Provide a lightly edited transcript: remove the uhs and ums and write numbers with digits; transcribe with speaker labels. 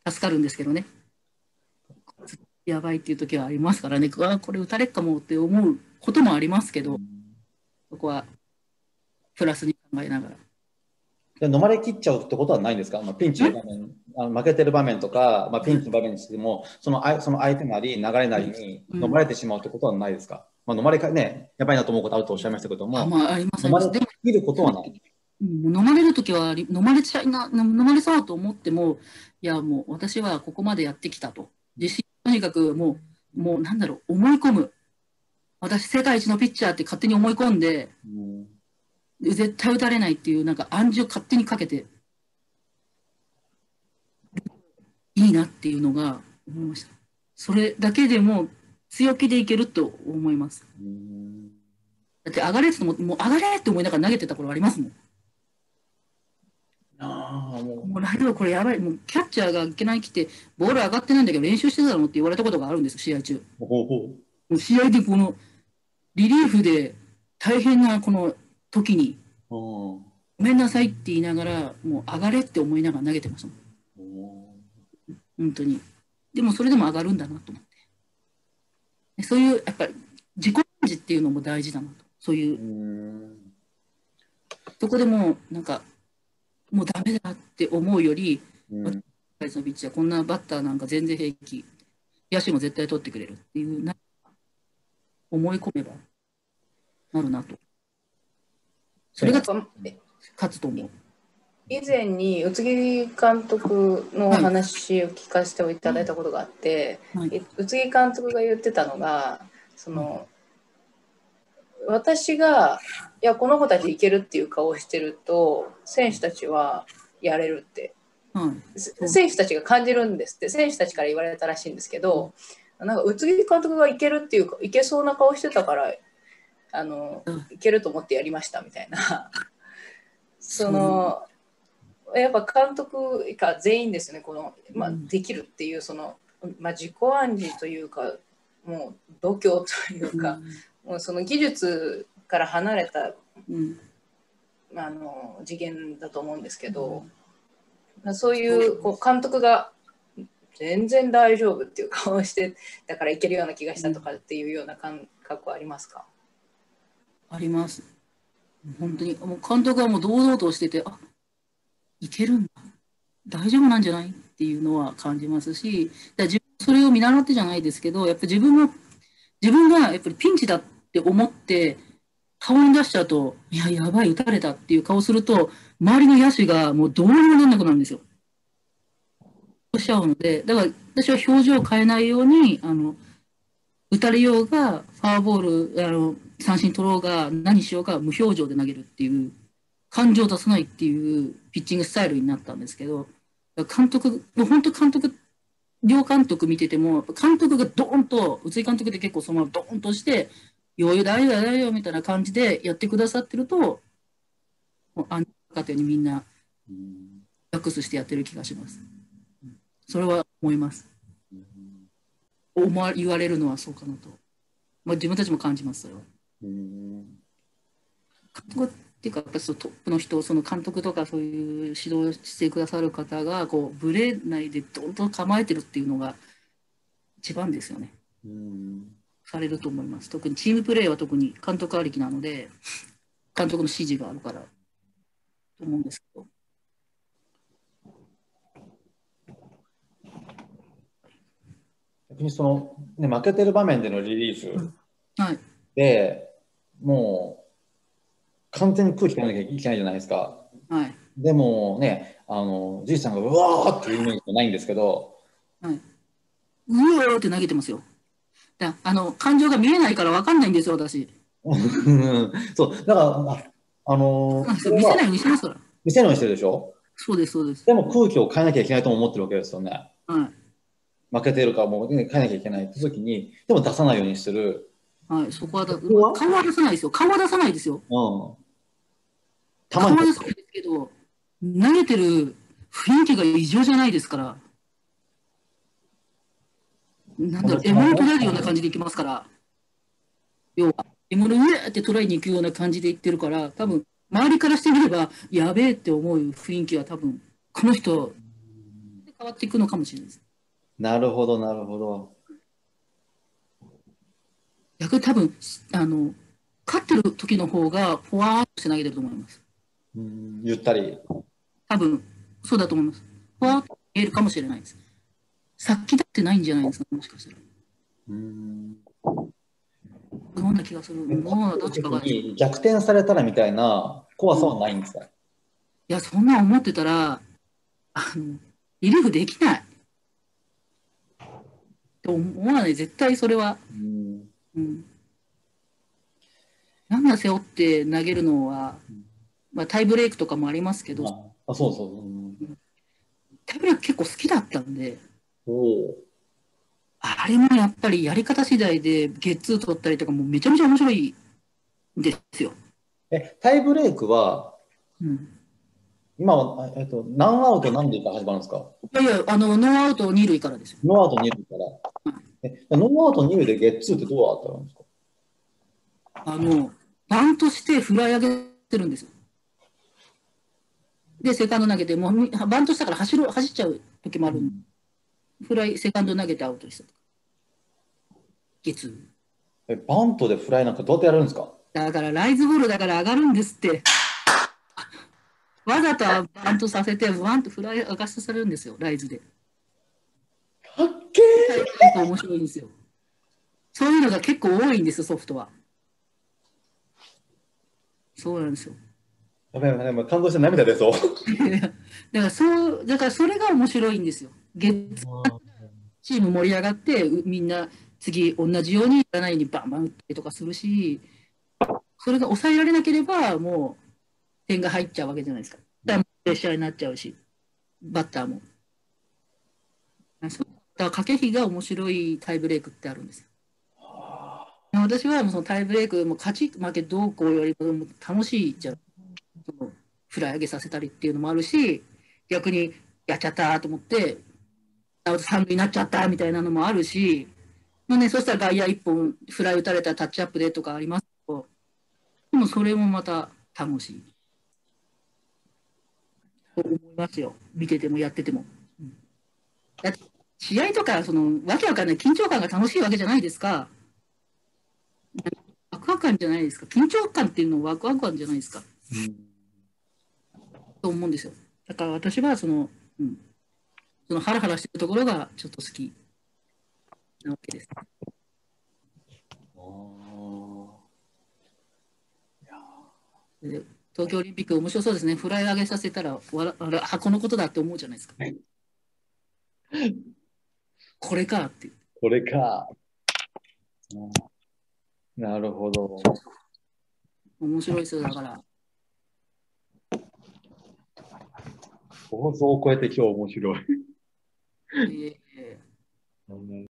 Speaker 1: 助かるんですけどね。やばいっていう時はありますからね。うわ、これ打たれっかもって思うこともありますけど、そこはプラスに考えながら。
Speaker 2: で飲まれきっちゃうってことはないんですか？ピンチの場面、負けてる場面とか、ピンチの場面にしても、その相手なり、流れなりに
Speaker 1: うん。
Speaker 2: 飲まれてしまうってことはないですか？飲まれかね、やばいなと思うことあるとおっしゃいましたけど
Speaker 1: あ、
Speaker 2: も、
Speaker 1: まあ、あります、あ
Speaker 2: 飲まれ
Speaker 1: ります。でも、
Speaker 2: きることはない。
Speaker 1: うん、飲まれるときは飲まれちゃいな、飲まれそうと思っても、いや、もう私はここまでやってきたと。自信、とにかくもうなんだろう、思い込む。私、世界一のピッチャーって勝手に思い込んで、
Speaker 2: うん、
Speaker 1: 絶対打たれないっていう、なんか暗示を勝手にかけていいなっていうのが思いました。それだけでも強気でいけると思います。
Speaker 2: うん、
Speaker 1: だって上がれってもう上がれって思いながら投げてた頃ありますもん。
Speaker 2: ああ、も
Speaker 1: もうライドこれやばい。もうキャッチャーがいけない来て、ボール上がってないんだけど練習してたのって言われたことがあるんですよ、試合中。
Speaker 2: う、ほうほ
Speaker 1: もう試合でこのリリーフで大変なこの時に、
Speaker 2: う。うん、
Speaker 1: ごめんなさいって言いながら、もう上がれって思いながら投げてましたもん。
Speaker 2: うん、
Speaker 1: 本当に。でもそれでも上がるんだなと思って。そういう、やっぱり自己暗示っていうのも大事だなと。そういう、
Speaker 2: うん、
Speaker 1: そこでもうなんか、もうダメだって思うより、私
Speaker 2: うん、
Speaker 1: のピッチャー、こんなバッターなんか全然平気。野手も絶対取ってくれるっていう、思い込めばなるなと。それが
Speaker 2: ね、
Speaker 1: 勝つと思う。
Speaker 3: 以前に宇津木監督のお
Speaker 1: はい。
Speaker 3: 話を聞かせていただいたことがあって、
Speaker 1: はい。
Speaker 3: 宇津木監督が言ってたのが、
Speaker 1: はい。
Speaker 3: 私がいやこの子たちいけるっていう顔をしてると選手たちはやれるって
Speaker 1: はい。そう。
Speaker 3: 選手たちが感じるんですって、選手たちから言われたらしいんですけど、なんか宇津木監督がいけるっていうかいけそうな顔してたからいけると思ってやりましたみたいなそ
Speaker 1: そう。
Speaker 3: のやっぱ監督が全員ですね、できるっていう自己暗示というか、もう度胸というか、もうその技術から離れた、次元だと思うんですけど、そういう監督が全然大丈夫っていう顔をしてだからいけるような気がしたとかっていうような感覚はありますか？
Speaker 1: あります。本当に、もう監督はもう堂々としてて、あ、いけるんだ。大丈夫なんじゃないっていうのは感じますし、自分それを見習ってじゃないですけど、やっぱり自分がやっぱりピンチだって思って、顔に出しちゃうと、いや、やばい、打たれたっていう顔すると、周りの野手がもうどうにもなんなくなるんですよ。そうしちゃうので、だから私は表情を変えないように、打たれようが、ファーボール、三振取ろうが、何しようが、無表情で投げるっていう、感情を出さないっていうピッチングスタイルになったんですけど、監督、もう本当監督、両監督見てても、監督がドーンと、宇津井監督で結構そのままドーンとして、余裕大丈夫だよ、大丈夫みたいな感じでやってくださってると、もう安定家庭にみんな
Speaker 2: うん、
Speaker 1: リラックスしてやってる気がします。それは思います。
Speaker 2: うん、
Speaker 1: 言われるのはそうかなと。まあ、自分たちも感じます、それは。
Speaker 2: うん、
Speaker 1: 監督っていうか、やっぱりそのトップの人、その監督とかそういう指導してくださる方が、こう、ぶれないでどんどん構えてるっていうのが一番ですよね。
Speaker 2: うん、
Speaker 1: されると思います。特にチームプレーは特に監督ありきなので、監督の指示があるからと思うんですけど。
Speaker 2: 逆に負けてる場面でのリリーフ
Speaker 1: はい。
Speaker 2: でもう完全に空気変えなきゃいけないじゃないですか。
Speaker 1: はい。
Speaker 2: でもね、じいさんがうわーっていうイメージじゃないんですけど、
Speaker 1: はい。うわーって投げてますよ。感情が見えないから分かんないんですよ、私。
Speaker 2: そう、だから、それは
Speaker 1: 見せないようにしてますから。
Speaker 2: 見せるようにしてるでしょ？
Speaker 1: そうです、そうです。
Speaker 2: でも空気を変えなきゃいけないとも思ってるわけですよね。
Speaker 1: は
Speaker 2: 負けてるからもう、ね、変えなきゃいけないって時に、でも出さないようにする。
Speaker 1: い。はい。そこは
Speaker 2: そこは、
Speaker 1: 顔は出さないですよ。顔は出さないですよ。
Speaker 2: うん、たまに、
Speaker 1: 顔は出さないですけど、投げてる雰囲気が異常じゃないですから、なんだろう、獲物取れるような感じでいきますから、要は、獲物うえって捉えに行くような感じでいってるから、多分、周りからしてみれば、やべえって思う雰囲気は多分、この人、 わっていくのかもしれないです。
Speaker 2: なるほど、なるほど。
Speaker 1: 逆に多分、勝ってる時の方が、ポワーっとして投げてると思います。
Speaker 2: ゆったり。
Speaker 1: 多分、そうだと思います。ポワーっと見えるかもしれないです。殺気立ってないんじゃないですか、もしかしたら。そんな気がする。もうどっちかが。い
Speaker 2: 逆転されたらみたいな怖さはないんですか？
Speaker 1: や、そんな思ってたら、リリーフできない。と思わない、絶対それは。ランナー背負って投げるのは、まあ、タイブレークとかもありますけど、
Speaker 2: そうそう。
Speaker 1: タイブレーク結構好きだったんで、
Speaker 2: お
Speaker 1: あれもやっぱりやり方次第でゲッツー取ったりとかもめちゃめちゃ面白いんですよ。
Speaker 2: タイブレークは、
Speaker 1: うん
Speaker 2: 今は、何アウト何塁から始まるんですか？
Speaker 1: いやいや、ノーアウト二塁からですよ。
Speaker 2: ノーアウト二塁から。ノーアウト二塁でゲッツーってどう当たるんですか？
Speaker 1: バントしてフライ上げてるんですよ。で、セカンド投げて、もうバントしたから走っちゃう時もある。フライ、セカンド投げてアウトしたとか。ゲッツー。
Speaker 2: バントでフライなんかどうやってやるんですか？
Speaker 1: だから、ライズボールだから上がるんですって。わざとバントさせて、ワンとフライ上がさせるんですよ、ライズで。
Speaker 2: かっけ
Speaker 1: ー面白いんですよ。そういうのが結構多いんです、ソフトは。そうなんですよ。
Speaker 2: やばいやばい、感動して涙出そう。
Speaker 1: だからそれが面白いんですよ。チーム盛り上がって、みんな次同じようにやらないようにバンバン打ったりとかするし、それが抑えられなければ、もう点が入っちゃうわけじゃないですか。だからプレッシャーになっちゃうし、バッターも。だから駆け引きが面白いタイブレークってあるんですよ。私はもうそのタイブレークも勝ち負けどうこうよりも楽しいじゃん。フライ上げさせたりっていうのもあるし、逆にやっちゃったと思って、アウト三塁になっちゃったみたいなのもあるし、まあね、そしたら外野一本フライ打たれたらタッチアップでとかありますけど、でもそれもまた楽しいと思いますよ。見ててもやってても。だって試合とか、わけわかんない緊張感が楽しいわけじゃないですか。ワクワク感じゃないですか。緊張感っていうのはワクワク感じゃないですか。と思うんですよ。だから私はそのハラハラしてるところがちょっと好きなわけです。で東京オリンピック面白そうですね。フライ上げさせたらこのことだって思うじゃないですか。これかって。
Speaker 2: これか。なるほど。
Speaker 1: 面白いですよ、だから。
Speaker 2: 想像を超えて今日面白い。